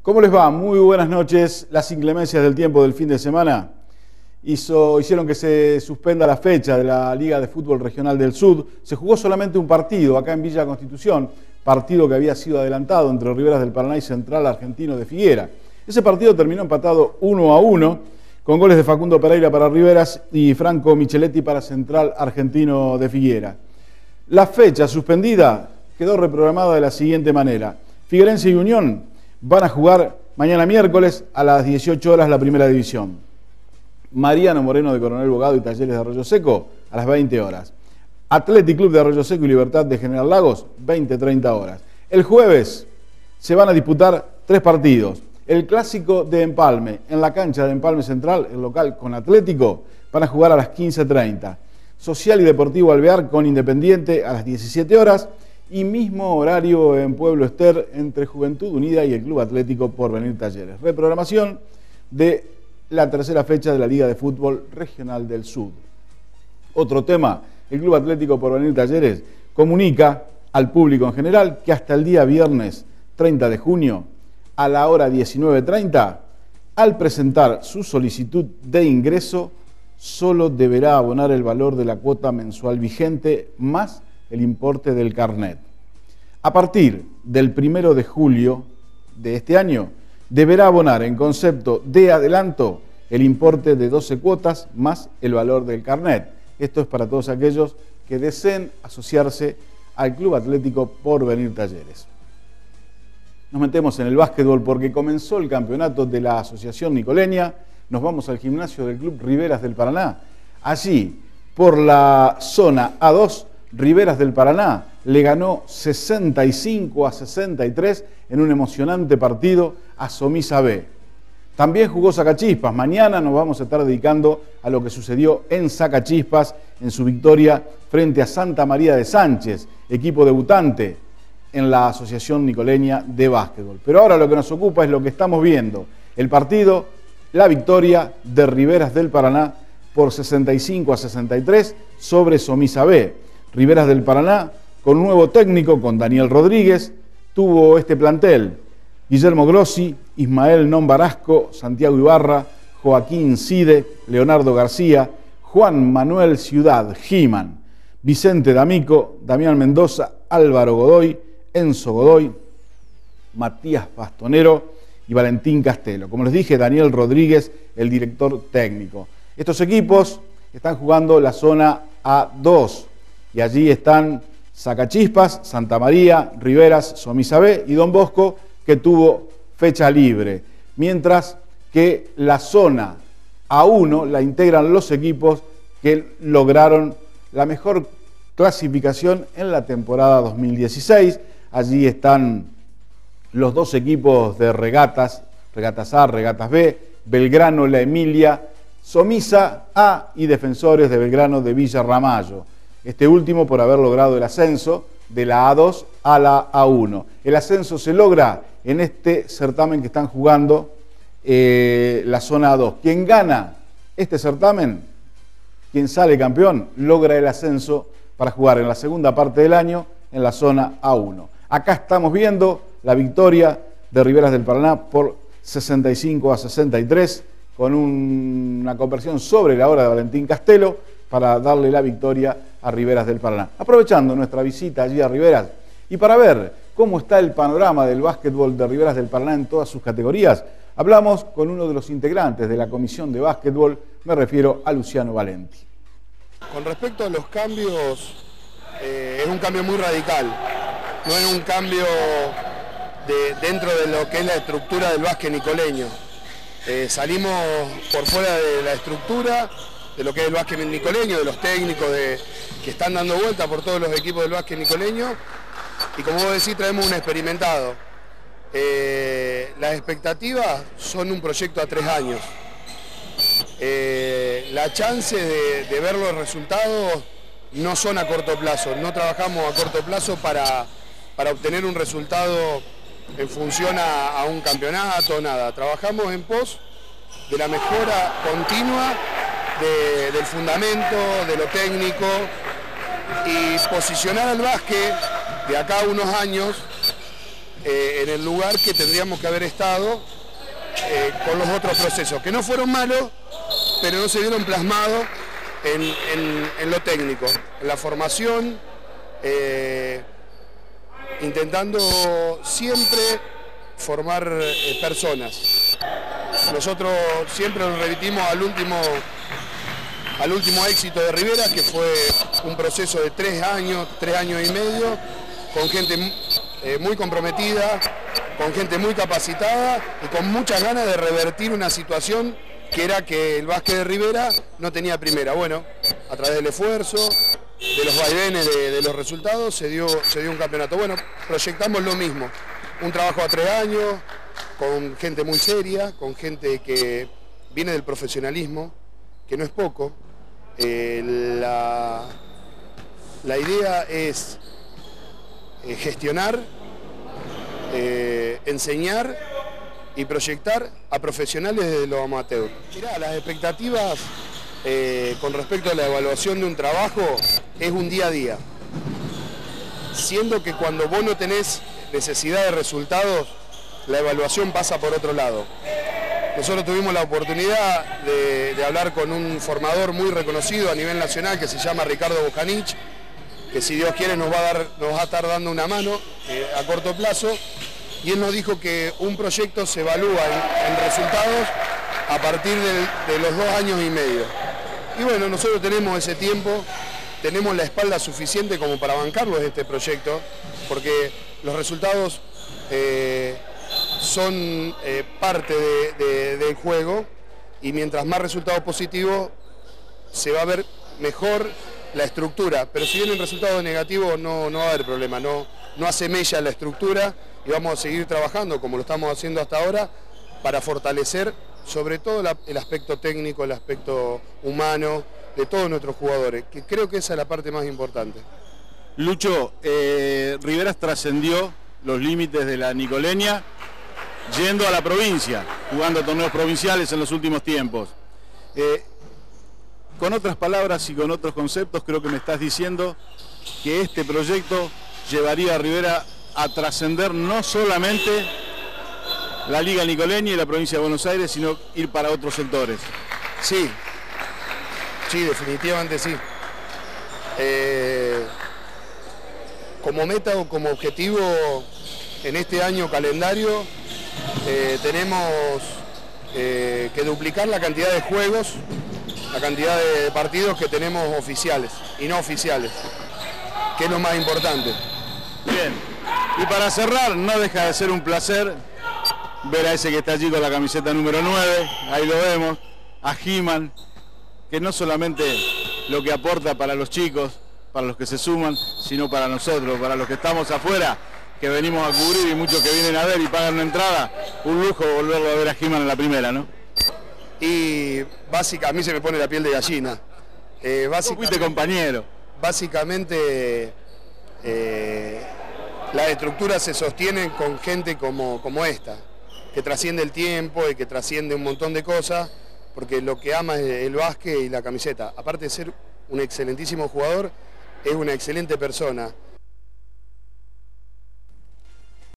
¿Cómo les va? Muy buenas noches. Las inclemencias del tiempo del fin de semana hicieron que se suspenda la fecha de la Liga de Fútbol Regional del Sur. Se jugó solamente un partido acá en Villa Constitución, partido que había sido adelantado entre Riveras del Paraná y Central Argentino de Figuera. Ese partido terminó empatado 1-1, con goles de Facundo Pereira para Riveras y Franco Micheletti para Central Argentino de Figuera. La fecha suspendida quedó reprogramada de la siguiente manera. Figuerense y Unión van a jugar mañana miércoles a las 18 horas la primera división. Mariano Moreno de Coronel Bogado y Talleres de Arroyo Seco a las 20 horas. Athletic Club de Arroyo Seco y Libertad de General Lagos, 20-30 horas. El jueves se van a disputar 3 partidos. El clásico de Empalme, en la cancha de Empalme Central, el local con Atlético, van a jugar a las 15:30. Social y Deportivo Alvear con Independiente a las 17 horas. Y mismo horario en Pueblo Ester entre Juventud Unida y el Club Atlético Porvenir Talleres. Reprogramación de la tercera fecha de la Liga de Fútbol Regional del Sur. Otro tema, el Club Atlético Porvenir Talleres comunica al público en general que hasta el día viernes 30 de junio a la hora 19:30, al presentar su solicitud de ingreso, solo deberá abonar el valor de la cuota mensual vigente más el importe del carnet. A partir del 1 de julio de este año, deberá abonar en concepto de adelanto el importe de 12 cuotas más el valor del carnet. Esto es para todos aquellos que deseen asociarse al Club Atlético Porvenir Talleres. Nos metemos en el básquetbol porque comenzó el campeonato de la Asociación Nicoleña. Nos vamos al gimnasio del Club Riveras del Paraná. Allí, por la zona A2, Riveras del Paraná le ganó 65-63 en un emocionante partido a Somisa B. También jugó Sacachispas. Mañana nos vamos a estar dedicando a lo que sucedió en Sacachispas en su victoria frente a Santa María de Sánchez, equipo debutante en la Asociación Nicoleña de Básquetbol. Pero ahora lo que nos ocupa es lo que estamos viendo. El partido, la victoria de Riveras del Paraná por 65-63 sobre Somisa B. Riveras del Paraná, con nuevo técnico, con Daniel Rodríguez, tuvo este plantel: Guillermo Grossi, Ismael Non Barasco, Santiago Ibarra, Joaquín Cide, Leonardo García, Juan Manuel Ciudad, Giman, Vicente D'Amico, Damián Mendoza, Álvaro Godoy, Enzo Godoy, Matías Bastonero y Valentín Castelo. Como les dije, Daniel Rodríguez, el director técnico. Estos equipos están jugando la zona A2. Y allí están Sacachispas, Santa María, Riveras, Somisa B y Don Bosco, que tuvo fecha libre. Mientras que la zona A1 la integran los equipos que lograron la mejor clasificación en la temporada 2016. Allí están los 2 equipos de regatas, Regatas A, Regatas B, Belgrano, La Emilia, Somisa A y Defensores de Belgrano de Villa Ramallo. Este último por haber logrado el ascenso de la A2 a la A1. El ascenso se logra en este certamen que están jugando la zona A2. Quien gana este certamen, quien sale campeón, logra el ascenso para jugar en la segunda parte del año en la zona A1. Acá estamos viendo la victoria de Riveras del Paraná por 65-63 con una conversión sobre la hora de Valentín Castelo para darle la victoria a Riveras del Paraná. Aprovechando nuestra visita allí a Riveras y para ver cómo está el panorama del básquetbol de Riveras del Paraná en todas sus categorías, hablamos con uno de los integrantes de la comisión de básquetbol, me refiero a Luciano Valenti. Con respecto a los cambios, es un cambio muy radical, no es un cambio dentro de lo que es la estructura del básquet nicoleño. Salimos por fuera de la estructura, de lo que es el básquet nicoleño, de los técnicos que están dando vuelta por todos los equipos del básquet nicoleño, y como vos decís, traemos un experimentado. Las expectativas son un proyecto a 3 años. La chance de ver los resultados no son a corto plazo, no trabajamos a corto plazo para obtener un resultado en función a un campeonato, nada. Trabajamos en pos de la mejora continua del fundamento, de lo técnico, y posicionar al básquet de acá a unos años en el lugar que tendríamos que haber estado con los otros procesos, que no fueron malos, pero no se vieron plasmados en lo técnico, en la formación, intentando siempre formar personas. Nosotros siempre nos remitimos al último éxito de Rivera, que fue un proceso de 3 años y medio, con gente muy comprometida, con gente muy capacitada y con muchas ganas de revertir una situación que era que el básquet de Rivera no tenía primera. Bueno, a través del esfuerzo, de los vaivenes de los resultados, se dio un campeonato. Bueno, proyectamos lo mismo, un trabajo a 3 años, con gente muy seria, con gente que viene del profesionalismo, que no es poco. La idea es gestionar, enseñar y proyectar a profesionales de lo amateur. Mirá, las expectativas con respecto a la evaluación de un trabajo es un día a día. Siendo que cuando vos no tenés necesidad de resultados, la evaluación pasa por otro lado. Nosotros tuvimos la oportunidad de hablar con un formador muy reconocido a nivel nacional que se llama Ricardo Bojanich, que si Dios quiere nos va a estar dando una mano a corto plazo, y él nos dijo que un proyecto se evalúa en resultados a partir de los 2 años y medio. Y bueno, nosotros tenemos ese tiempo, tenemos la espalda suficiente como para bancarlo en este proyecto, porque los resultados son parte del juego, y mientras más resultados positivos se va a ver mejor la estructura, pero si vienen resultados negativos no va a haber problema, no hace mella la estructura, y vamos a seguir trabajando como lo estamos haciendo hasta ahora para fortalecer sobre todo el aspecto técnico, el aspecto humano de todos nuestros jugadores, que creo que esa es la parte más importante. Lucho, Riveras trascendió los límites de la nicoleña yendo a la provincia, jugando torneos provinciales en los últimos tiempos. Con otras palabras y con otros conceptos, creo que me estás diciendo que este proyecto llevaría a Rivera a trascender no solamente la Liga Nicoleña y la provincia de Buenos Aires, sino ir para otros sectores. Sí, definitivamente sí. Como meta o como objetivo en este año calendario tenemos que duplicar la cantidad de juegos, la cantidad de partidos que tenemos oficiales y no oficiales, que es lo más importante. Bien, y para cerrar, no deja de ser un placer ver a ese que está allí con la camiseta número 9, ahí lo vemos, a He-Man, que no solamente lo que aporta para los chicos, para los que se suman, sino para nosotros, para los que estamos afuera, que venimos a cubrir y muchos que vienen a ver y pagan una entrada, un lujo volverlo a ver a He-Man en la primera, ¿no? Y básicamente, a mí se me pone la piel de gallina. Fuiste compañero. Básicamente, las estructuras se sostienen con gente como esta, que trasciende el tiempo y que trasciende un montón de cosas, porque lo que ama es el básquet y la camiseta. Aparte de ser un excelentísimo jugador, es una excelente persona.